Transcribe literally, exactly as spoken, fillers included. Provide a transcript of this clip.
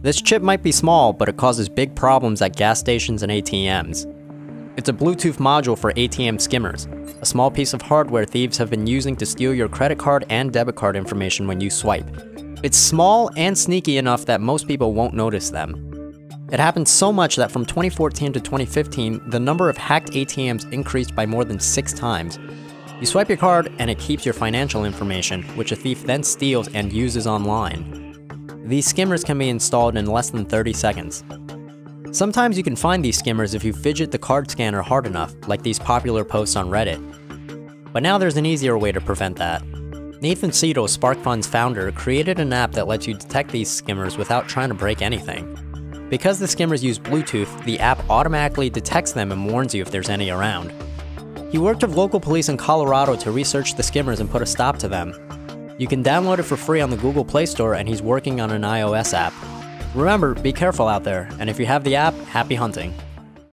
This chip might be small, but it causes big problems at gas stations and A T Ms. It's a Bluetooth module for A T M skimmers, a small piece of hardware thieves have been using to steal your credit card and debit card information when you swipe. It's small and sneaky enough that most people won't notice them. It happened so much that from twenty fourteen to twenty fifteen, the number of hacked A T Ms increased by more than six times. You swipe your card and it keeps your financial information, which a thief then steals and uses online. These skimmers can be installed in less than thirty seconds. Sometimes you can find these skimmers if you fidget the card scanner hard enough, like these popular posts on Reddit. But now there's an easier way to prevent that. Nathan Cito, SparkFun's founder, created an app that lets you detect these skimmers without trying to break anything. Because the skimmers use Bluetooth, the app automatically detects them and warns you if there's any around. He worked with local police in Colorado to research the skimmers and put a stop to them. You can download it for free on the Google Play Store, and he's working on an iOS app. Remember, be careful out there, and if you have the app, happy hunting.